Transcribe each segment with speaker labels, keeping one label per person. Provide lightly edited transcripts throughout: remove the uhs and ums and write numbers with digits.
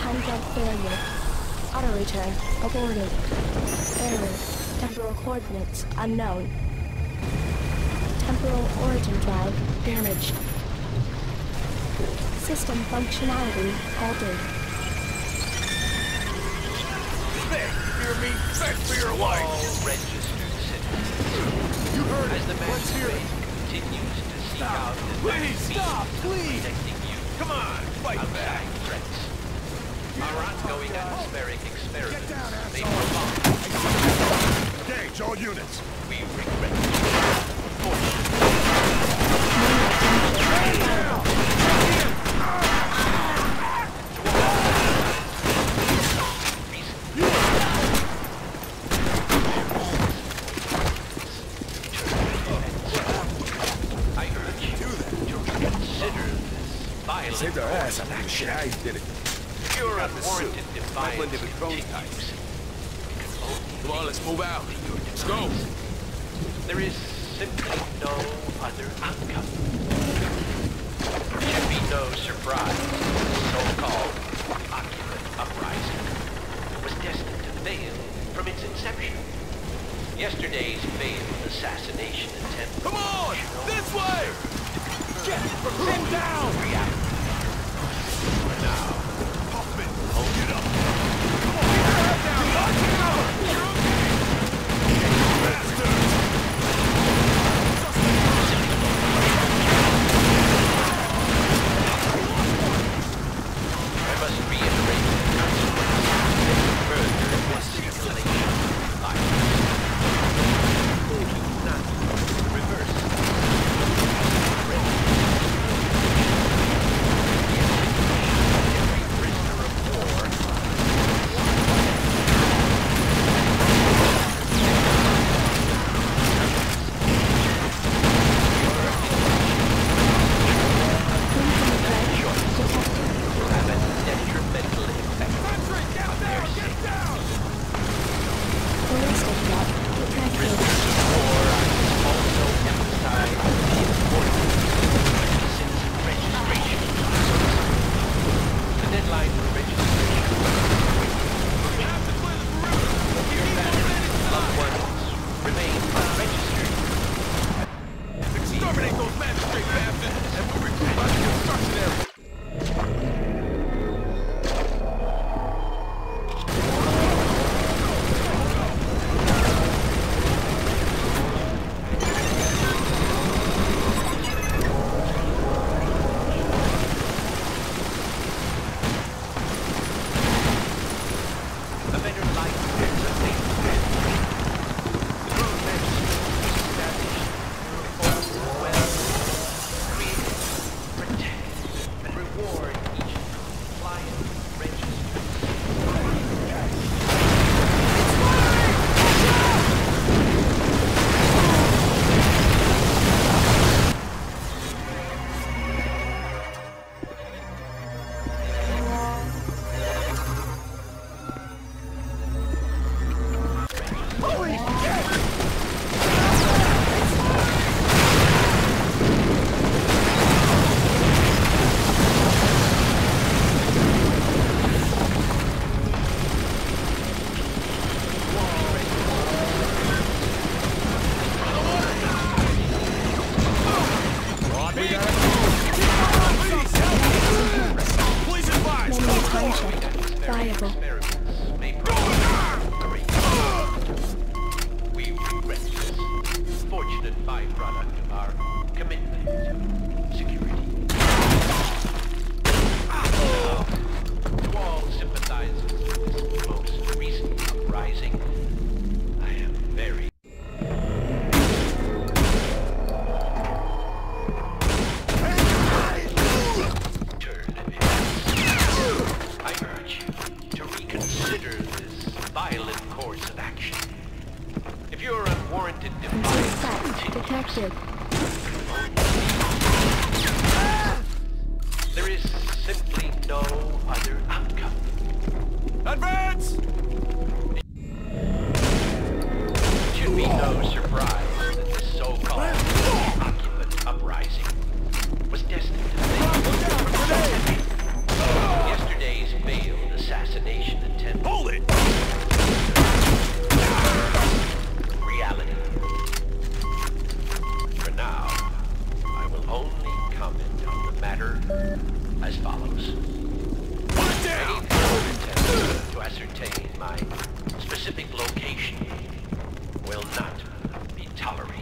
Speaker 1: Handguard failure. Auto return aborted. Error. Temporal coordinates unknown. Temporal origin drive damaged. System functionality altered.
Speaker 2: Hey, hear me? Fend for your life!
Speaker 3: All registered citizens.
Speaker 2: You heard
Speaker 3: As
Speaker 2: it.
Speaker 3: the
Speaker 2: Let's hear it.
Speaker 3: magistrate continues to seek out the
Speaker 2: Please, stop, please!
Speaker 3: protecting you
Speaker 2: Come on, fight back!
Speaker 3: outside threats. Our ongoing atmospheric experiments
Speaker 2: Get down,
Speaker 3: may
Speaker 2: asshole.
Speaker 3: prolong.
Speaker 2: Engage all units!
Speaker 3: We regret it. Unfortunately, I urge you to reconsider this violent
Speaker 2: Saved our ass. I'm not sure how you did it.
Speaker 3: pure
Speaker 2: Got the suit.
Speaker 3: unwarranted
Speaker 2: Might blend
Speaker 3: defiance
Speaker 2: in with bone
Speaker 3: continues.
Speaker 2: Come on, let's move out. Let's go.
Speaker 3: There is simply no other outcome. Should be no surprise the so-called occupant uprising was destined to fail from its inception. Yesterday's failed assassination attempt.
Speaker 2: Come on! This way! Get him down!
Speaker 3: Now,
Speaker 2: Hoffman, hold it up. Come on, get your head down! Bastards!
Speaker 3: I must reiterate the consequences of further escalation of violence. Do not reverse. Every prisoner of war will have a detrimental effect on their safety.
Speaker 1: Ballistic drop detected.
Speaker 3: Or I also emphasize the importance of citizen registration. The deadline for registration. Your family, loved ones remain unregistered.
Speaker 2: Exterminate those magistrate bastards! And we recruit by the construction area!
Speaker 3: A better life is a thing. The true magistrate is established to overwhelm, create, protect, and reward each compliant registered.
Speaker 2: Holy shit! Please advise!
Speaker 1: Menu township. Viable.
Speaker 3: Experiments may prolong. We regret this fortunate byproduct of our commitment to security. To all sympathizers with this most recent uprising, I am very turn I urge you to reconsider this violent course of action. If your unwarranted defiance
Speaker 1: Fact
Speaker 3: continues,
Speaker 1: detected.
Speaker 3: there is simply no other outcome.
Speaker 2: Advance!
Speaker 3: It should be no surprise that this so-called occupant uprising was destined to fail. Yesterday's failed as follows.
Speaker 2: Put down!
Speaker 3: Any further attempt to ascertain my specific location will not be tolerated.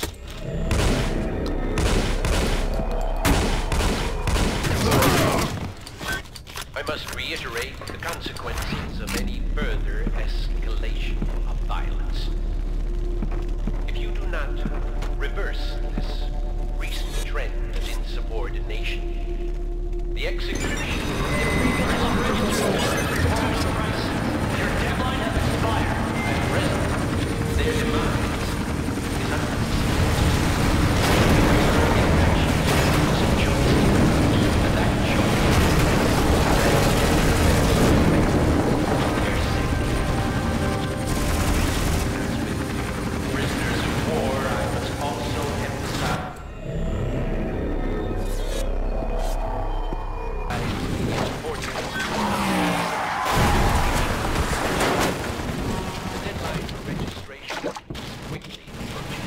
Speaker 3: I must reiterate the consequences of any further escalation of violence. If you do not reverse this recent trend of insubordination, the execution Their deadline has expired. At present, their demise is prisoners of war, I must also emphasize the deadline for registration is quickly approaching.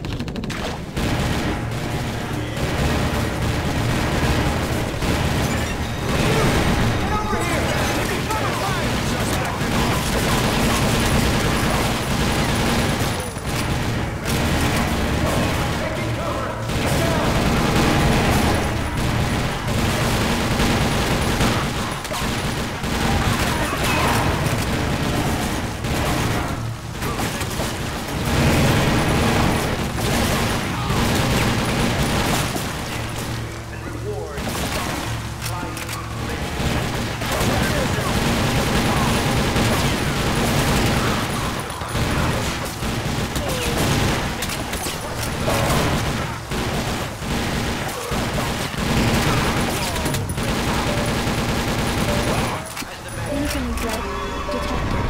Speaker 1: Incoming threat detected.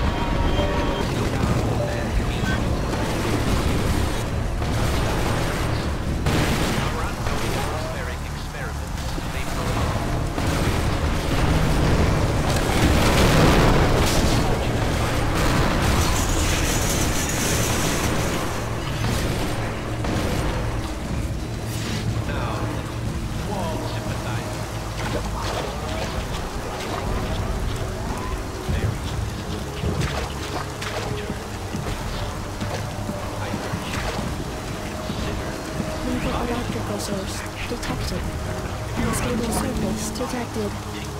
Speaker 3: Our ongoing atmospheric experiments may prolong. Now, to all sympathizers,
Speaker 1: Lethal electrical source detected. Unstable surface detected.